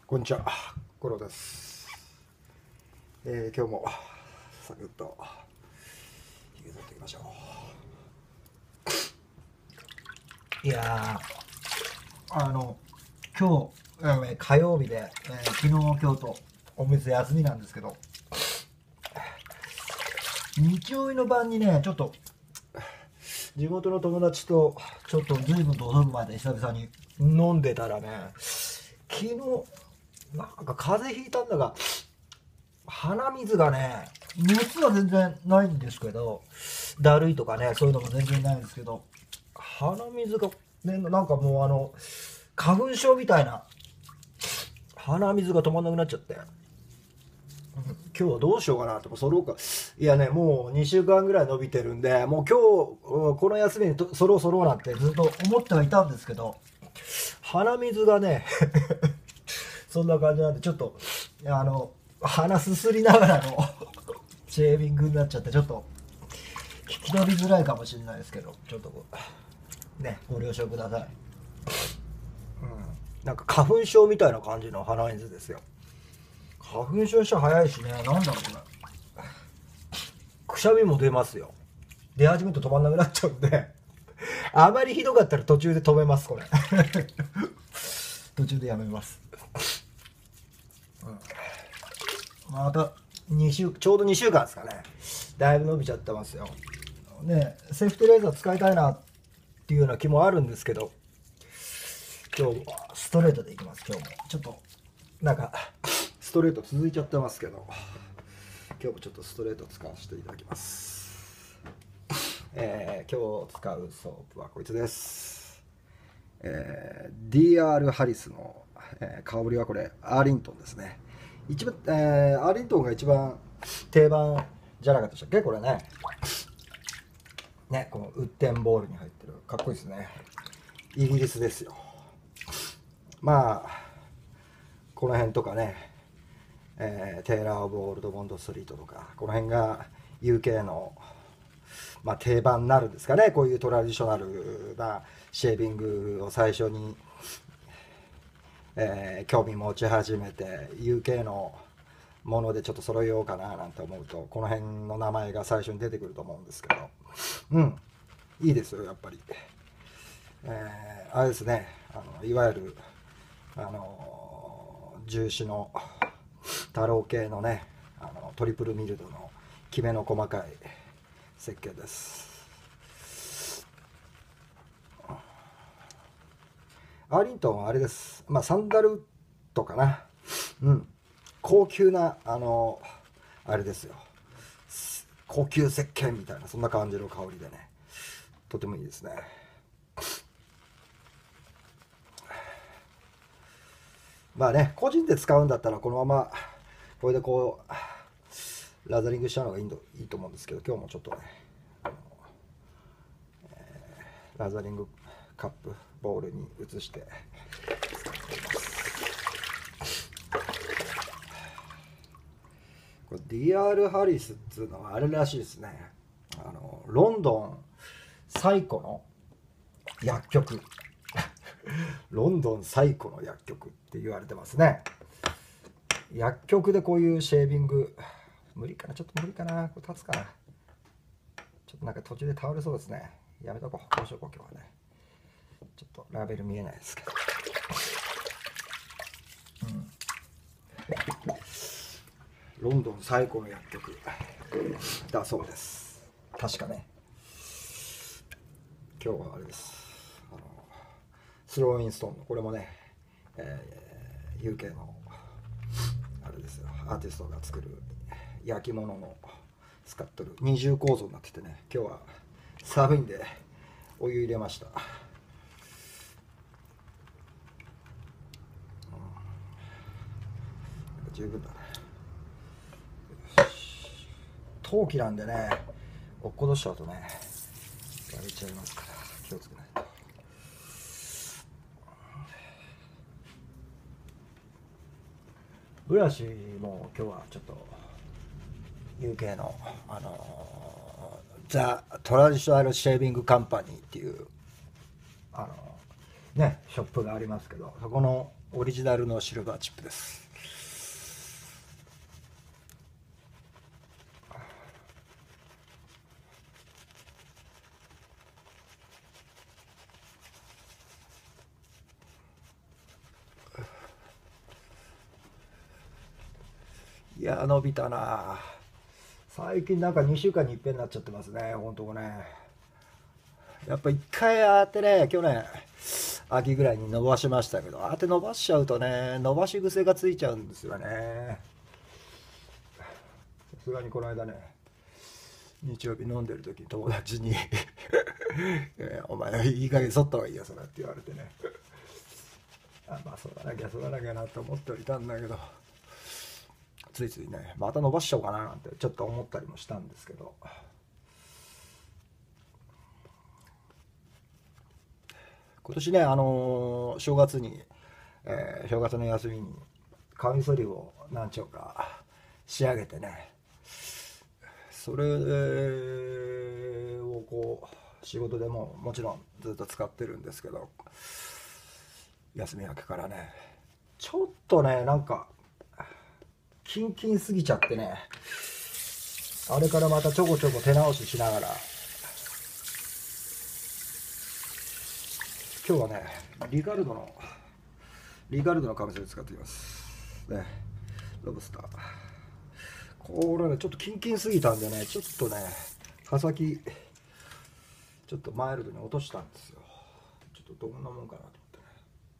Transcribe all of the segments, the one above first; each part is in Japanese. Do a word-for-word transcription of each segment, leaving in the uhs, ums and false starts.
こんにちは、コロです。えー、今日もサクッと引き取っていきましょう。いやー、あの今日、あのね、火曜日で、えー、昨日今日とお店休みなんですけど、日曜日の晩にね、ちょっと地元の友達とちょっと随分と遅くまで久々に飲んでたらね、昨日なんか風邪ひいたんだが、鼻水がね、熱は全然ないんですけど、だるいとかね、そういうのも全然ないんですけど、鼻水が、ね、なんかもうあの、花粉症みたいな、鼻水が止まんなくなっちゃって、今日はどうしようかなとか、そろうか。いやね、もうにしゅうかんぐらい伸びてるんで、もう今日、この休みにそろそろなんてずっと思ってはいたんですけど、鼻水がね、そんな感じなんで、ちょっと、あの、鼻すすりながらのシェービングになっちゃって、ちょっと、聞き取りづらいかもしれないですけど、ちょっとこう、ね、ご了承ください。うん。なんか花粉症みたいな感じの鼻水ですよ。花粉症して早いしね、なんだろうこれ。くしゃみも出ますよ。出始めると止まんなくなっちゃうんで、あまりひどかったら途中で止めます、これ。途中でやめます。うん、またに週、ちょうどにしゅうかんですかね。だいぶ伸びちゃってますよ。ね、セーフティーレーザー使いたいなっていうような気もあるんですけど、今日はストレートでいきます。今日もちょっとなんかストレート続いちゃってますけど、今日もちょっとストレート使わせていただきます。えー、今日使うソープはこいつです。えー、ディーアール ハリスの、えー、香りはこれアーリントンですね。一番、えー、アーリントンが一番定番じゃなかったでしたっけ、これね。ね、このウッデンボールに入ってる、かっこいいですね。イギリスですよ。まあこの辺とかね、えー、テイラー・オブ・オールド・ボンド・ストリートとか、この辺が ユーケー の、まあ、定番になるんですかね。こういうトラディショナルなシェービングを最初に、えー、興味持ち始めて ユーケー のものでちょっと揃えようかななんて思うと、この辺の名前が最初に出てくると思うんですけど、うん、いいですよやっぱり。えー、あれですね、あのいわゆるあの重視の太郎系のね、あのトリプルミルドのきめの細かい設計です。アーリントンはあれです、まあサンダルとかな、うん、高級なあのあれですよ、高級石鹸みたいな、そんな感じの香りでね、とてもいいですね。まあね、個人で使うんだったらこのままこれでこうラザリングしちゃうのがいいのいいと思うんですけど、今日もちょっとね、えー、ラザリングカップボウルに移して使っています。これ ディーアール ハリスっていうのはあれらしいですね、あのロンドン最古の薬局ロンドン最古の薬局って言われてますね。薬局でこういうシェービング無理かな、ちょっと無理かな、これ立つかな、ちょっとなんか途中で倒れそうですね。やめとこう、どうしようか今日はね。ちょっとラベル見えないですけど、うん、ロンドン最古の薬局だそうです、確かね。今日はあれです、あのスローインストーンの、これもね、えー、ユーケー のあれですよ、アーティストが作る焼き物の使ってる二重構造になっててね、今日は寒いんでお湯入れました。十分だね。陶器なんでね、落っことしちゃうとね割れちゃいますから気をつけないと。ブラシも今日はちょっと ユーケー のあのザ・トラディショナルシェービングカンパニーっていうあのねショップがありますけど、そこのオリジナルのシルバーチップです。いや伸びたな。最近なんかにしゅうかんにいっぺんになっちゃってますね、ほんとね。やっぱいっかいあってね、去年秋ぐらいに伸ばしましたけど、ああやって伸ばしちゃうとね、伸ばし癖がついちゃうんですよね。さすがにこの間ね、日曜日飲んでる時に友達にえお前いい加減剃った方がいいよそれって言われてね、あまあ剃らなきゃ剃らなきゃなと思っておいたんだけど、ついついねまた伸ばしちゃおうかななんてちょっと思ったりもしたんですけど、今年ね、あのー正月に、えー正月の休みにカミソリを何丁か仕上げてね、それをこう仕事でももちろんずっと使ってるんですけど、休み明けからねちょっとねなんかキンキンすぎちゃってね、あれからまたちょこちょこ手直ししながら、今日はねリカルドのリカルドのカミソリ使っていますね。ロブスター、これねちょっとキンキンすぎたんでね、ちょっとね刃先ちょっとマイルドに落としたんですよ。ちょっとどんなもんかなと思ってね。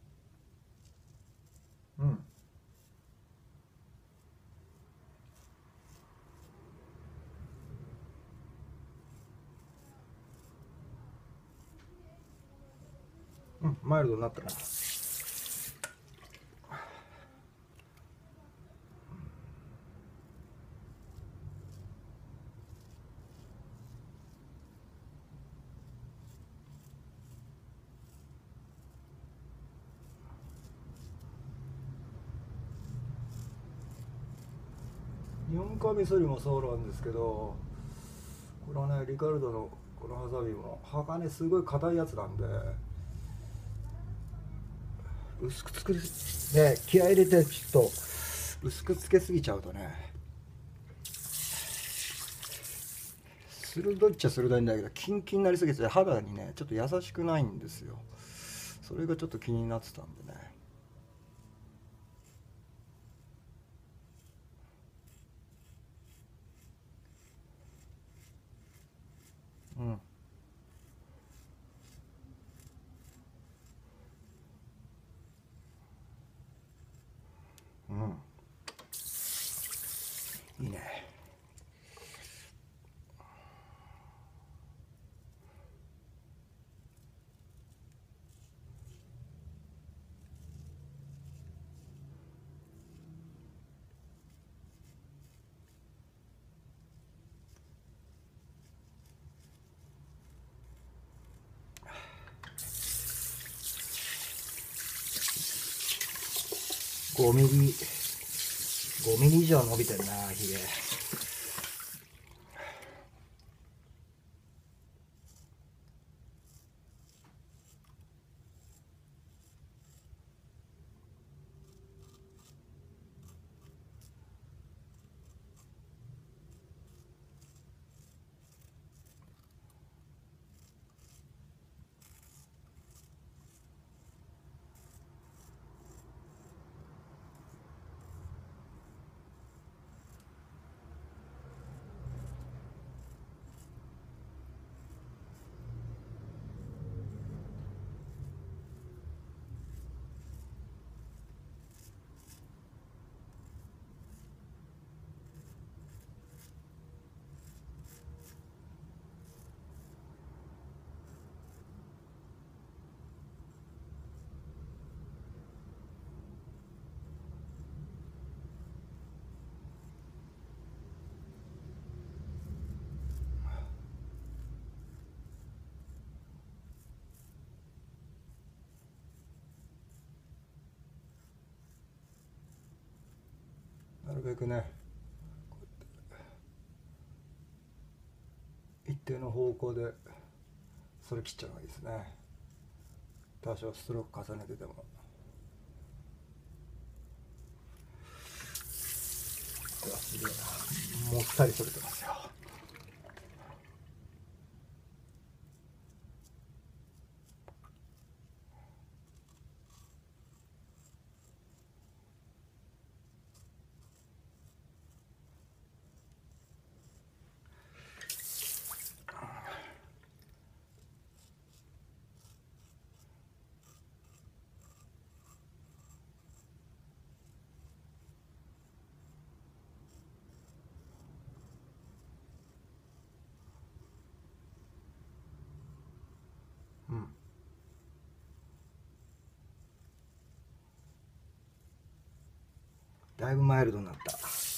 うんうん、マイルドになったな。よんカミソリもそうなんですけど、これはねリカルドのこのハサミも鋼すごい硬いやつなんで、薄くつくね、気合い入れてちょっと薄くつけすぎちゃうとね、鋭いっちゃ鋭いんだけどキンキンになりすぎて肌にねちょっと優しくないんですよ。それがちょっと気になってたんでね。うんうんいいね。ごミリごミリ以上伸びてるなヒゲ。なるべくね一定の方向でそれ切っちゃうのがいいですね。多少ストローク重ねてても。 さり取れてますよ。うん、だいぶマイルドになった。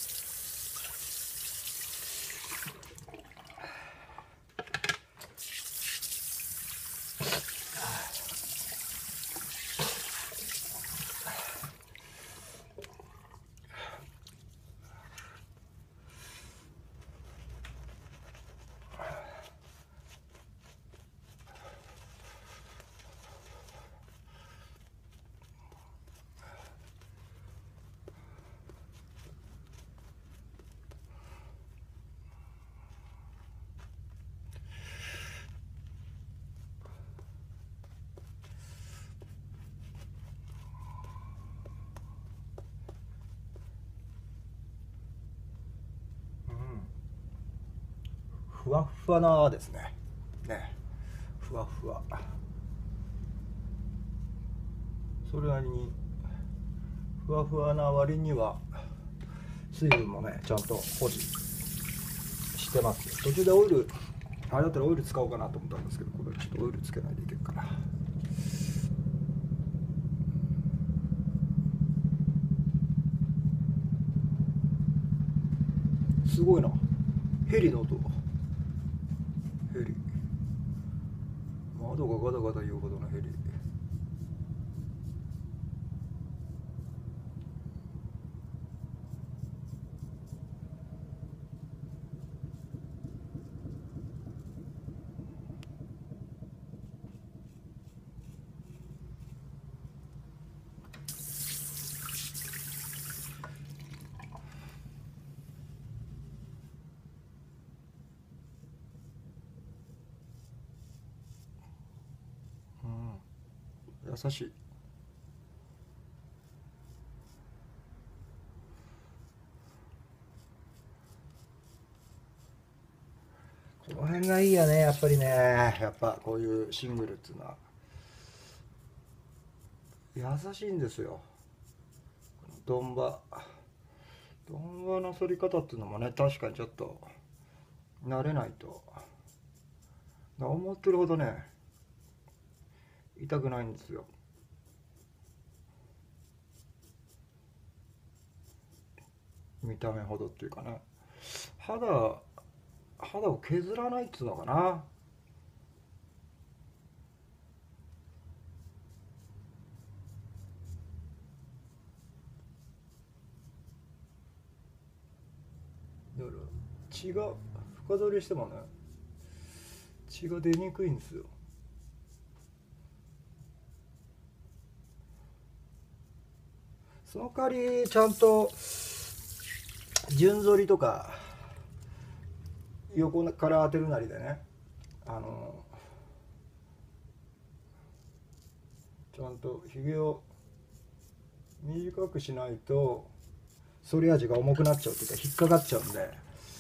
ふわふわなですね。ね、ふわふわ。それなりにふわふわな割には水分もねちゃんと保持してますよ。途中でオイル、あれだったらオイル使おうかなと思ったんですけど、これちょっとオイルつけないといけんから。すごいな、ヘリの音。ヘリ、窓がガタガタ言うほどのヘリ。優しい。この辺がいいよね、やっぱりね。やっぱこういうシングルっていうのは優しいんですよ。ドンバドンバの反り方っていうのもね、確かにちょっと慣れないと思ってるほどね痛くないんですよ。見た目ほどっていうかね、肌肌を削らないっていうのかな。だから血が深取りしてもね血が出にくいんですよ。その代わりちゃんと順反りとか横から当てるなりでね、あのちゃんとひげを短くしないと反り味が重くなっちゃうというか引っかかっちゃうんで、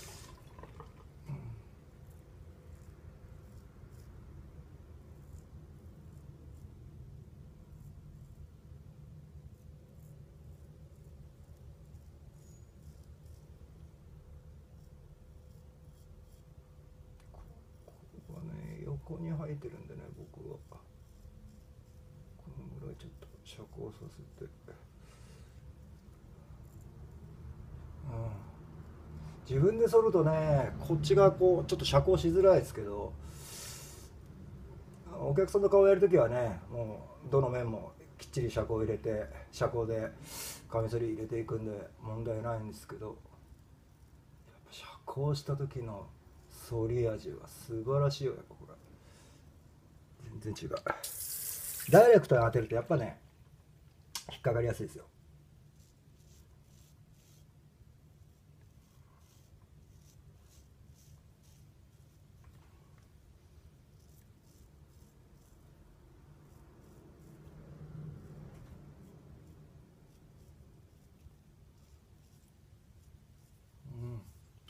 ここはね横に生えてるんでね、僕はこのぐらいちょっと遮光させて、うん、自分で剃るとねこっちがこうちょっと遮光しづらいですけど、お客さんの顔をやるときはねもうどの面もきっちり遮光入れて遮光でカミソリ入れていくんで問題ないんですけど、やっぱ遮光した時の反り味は素晴らしいよ。やっぱこれ全然違う。ダイレクトに当てるとやっぱね引っかかりやすいですよ。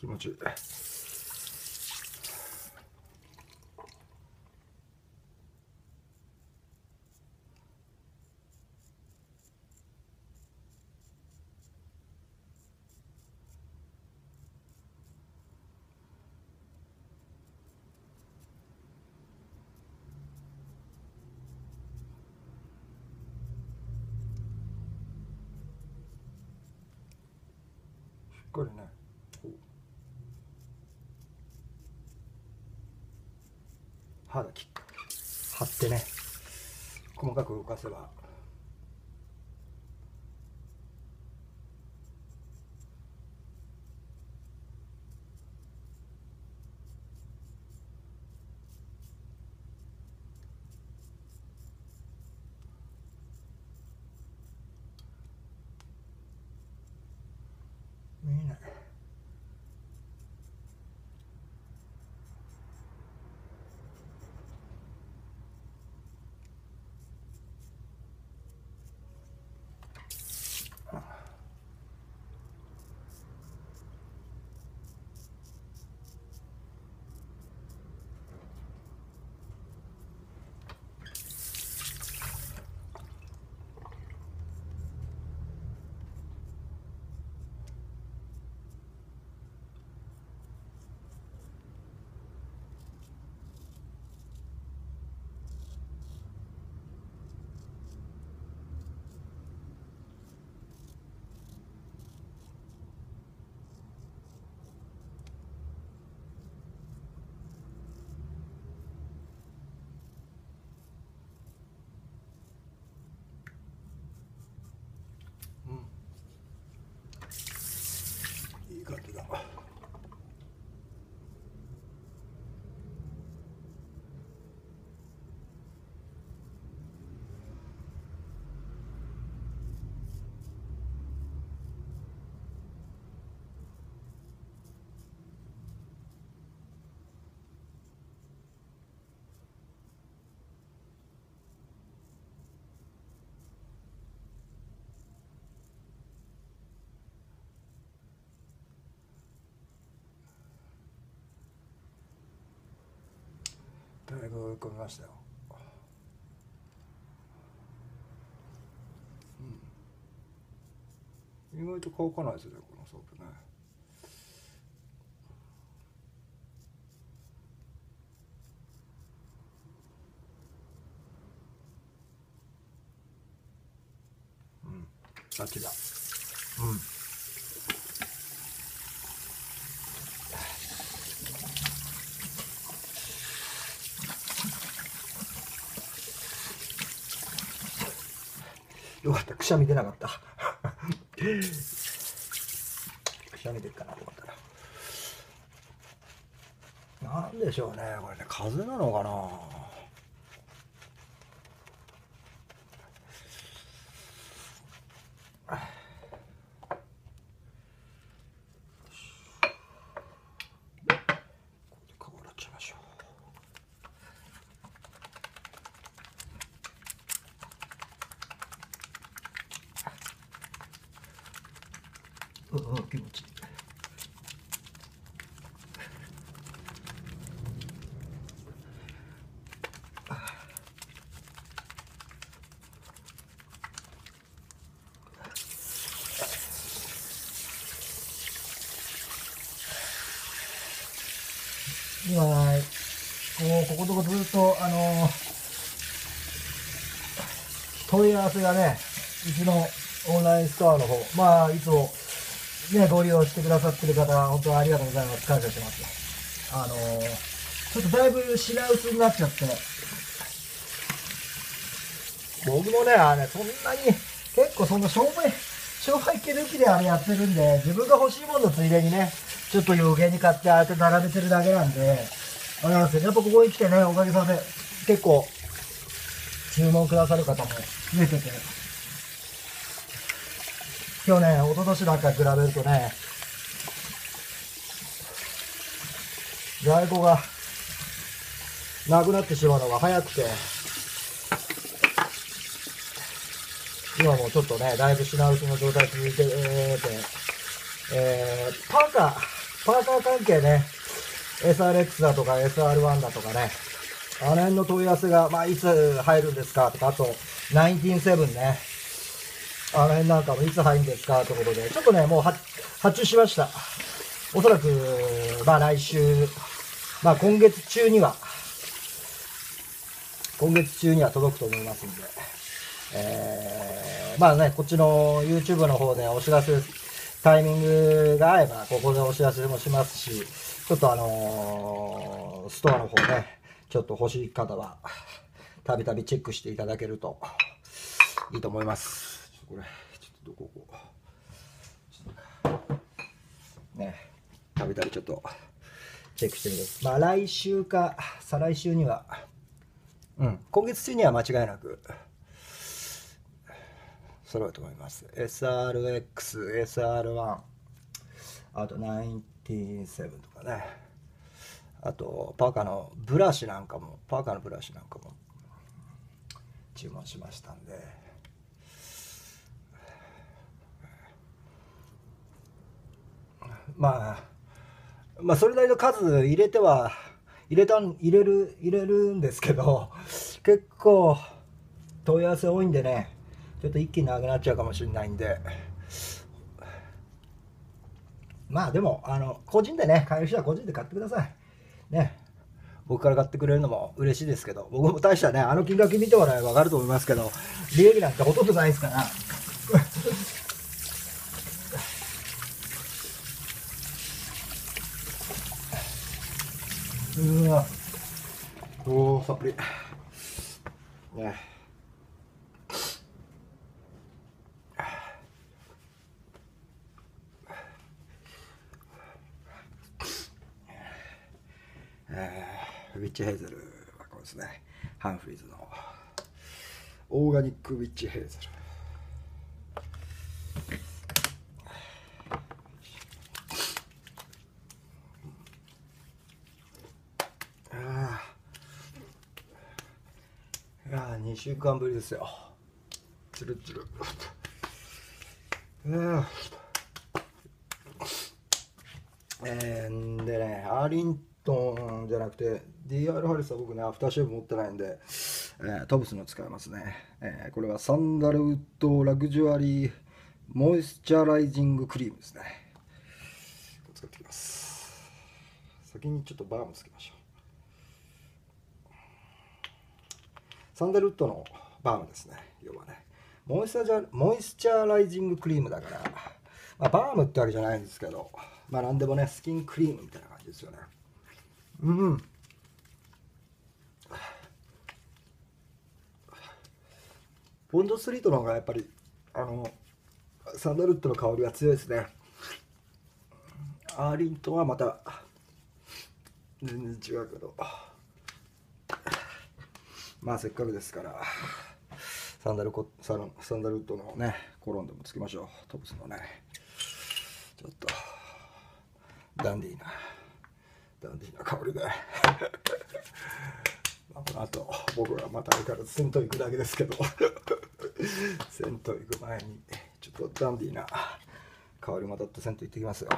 気持ちいい。しっかりね、肌き張ってね、細かく動かせば。いいね。いい感じだ。だいぶ追い込みましたよ。うん、意外と乾かないですね、このソープね。うん、あっちだ。うん。よかった、くしゃみ出なかった。くしゃみ出るかな、よかったな。なんでしょうね、これね、風邪なのかな。うんうん、気持ちいい。今もうここのとこずっとあの問い合わせがね、うちのオンラインストアの方、まあいつもねご利用してくださってる方本当ありがとうございます。感謝してます。あのちょっとだいぶ品薄になっちゃって、僕もねあれそんなに結構そんな商売商売系抜きであれやってるんで、自分が欲しいもののついでにねちょっと余計に買ってああやって並べてるだけなんで、あれなんですよ。やっぱここに来てね、おかげさまで結構注文くださる方も増えてて、去年、一昨年なんかに比べるとね、在庫がなくなってしまうのが早くて、今もちょっとね、だいぶ品薄の状態続いてて、えー、パーカー、 パーカー関係ね、エスアールエックス だとか エスアールワン だとかね、あの辺の問い合わせが、まあ、いつ入るんですかとか、あと、じゅうきゅうセブンね、あの辺なんかもいつ入るんですかということで、ちょっとね、もう発注しました。おそらく、まあ来週、まあ今月中には、今月中には届くと思いますんで、えー、まあね、こっちの YouTube の方でお知らせ、タイミングが合えば、ここでお知らせもしますし、ちょっとあのー、ストアの方ね、ちょっと欲しい方は、たびたびチェックしていただけるといいと思います。これ、ちょっとどここう。ね、たびたびちょっとチェックしてみて。まあ来週か、再来週には、うん、今月中には間違いなく、揃うと思います。エスアールエックス、エスアールワン、あとじゅうきゅうセブンとかね。あと、パーカーのブラシなんかも、パーカーのブラシなんかも注文しましたんで。まあ、まあ、それなりの数入れては、入れたん、入れる、入れるんですけど、結構問い合わせ多いんでね、ちょっと一気になくなっちゃうかもしれないんで、まあでも、あの、個人でね、買える人は個人で買ってください。ね。僕から買ってくれるのも嬉しいですけど、僕も大したね、あの金額見てもらえば分かると思いますけど、利益なんてほとんどないですから。うわ、おー、さっぱり。ね。えー、ウィッチヘーゼルはこれですね、ハンフリーズのオーガニックウィッチヘーゼル。ああ、いやー、にしゅうかんぶりですよ。つるつる。えー、でね、アーリントンじゃなくて ディーアール ハリスは僕ね、アフターシェーブ持ってないんで、えー、トブスの使いますね。えー、これはサンダルウッドラグジュアリーモイスチャライジングクリームですね。使ってきます。先にちょっとバームつけましょう。サンダルウッドのバームですね。要はね、モイスチャモイスチャライジングクリームだから、まあ、バームってわけじゃないんですけど、まあ何でもね、スキンクリームみたいな感じですよね。うん。ボンドストリートの方がやっぱり、あの、サンダルウッドの香りが強いですね。アーリントンはまた、全然違うけど。まあせっかくですから、サンダルコサンサンダルウッドのね、コロンでもつけましょう。トプスのね。ちょっと、ダンディーな、ダンディーな香りで。まあこの後、僕はまた相変わらず銭湯行くだけですけど、銭湯行く前に、ちょっとダンディーな香りまとって銭湯行ってきますよ。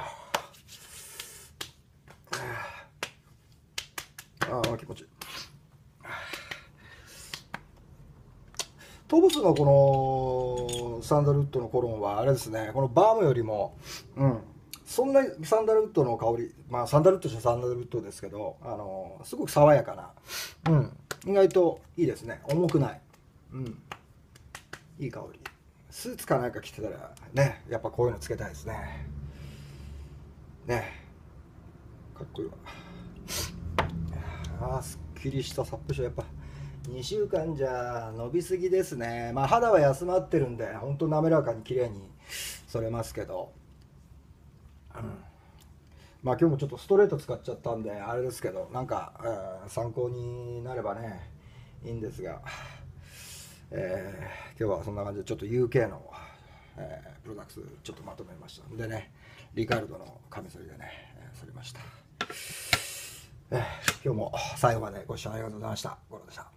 ああ、気持ちいい。トブスのこのサンダルウッドのコロンはあれですね、このバームよりも、うん、そんなにサンダルウッドの香り、まあサンダルウッドとしてサンダルウッドですけど、あのすごく爽やかな、うん、意外といいですね。重くない、うん、いい香り。スーツかなんか着てたらね、やっぱこういうのつけたいですね。ね、かっこいいわ。ああ、すっきりしたサップション、やっぱにしゅうかんじゃ伸びすぎですね。まあ肌は休まってるんで、ほんと滑らかに綺麗に剃れますけど、うん、まあ今日もちょっとストレート使っちゃったんであれですけど、なんか、えー、参考になればねいいんですが、えー、今日はそんな感じでちょっと ユーケー の、えー、プロダクツちょっとまとめましたんでね、リカルドのカミソリでね、えー、剃りました。えー、今日も最後までご視聴ありがとうございました。ゴロでした。